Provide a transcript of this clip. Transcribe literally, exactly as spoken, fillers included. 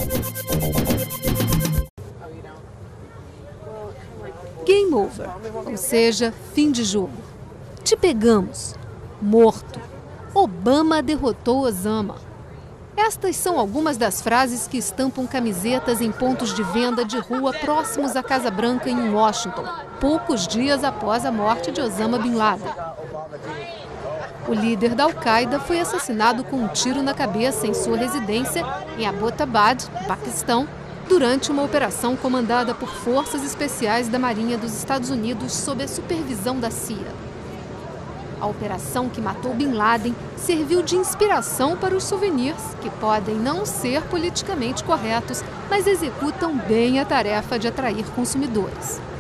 Game over, ou seja, fim de jogo. Te pegamos. Morto. Obama derrotou Osama. Estas são algumas das frases que estampam camisetas em pontos de venda de rua próximos à Casa Branca em Washington, poucos dias após a morte de Osama Bin Laden. O líder da Al-Qaeda foi assassinado com um tiro na cabeça em sua residência em Abbottabad, Paquistão, durante uma operação comandada por forças especiais da Marinha dos Estados Unidos sob a supervisão da C I A. A operação que matou Bin Laden serviu de inspiração para os souvenirs, que podem não ser politicamente corretos, mas executam bem a tarefa de atrair consumidores.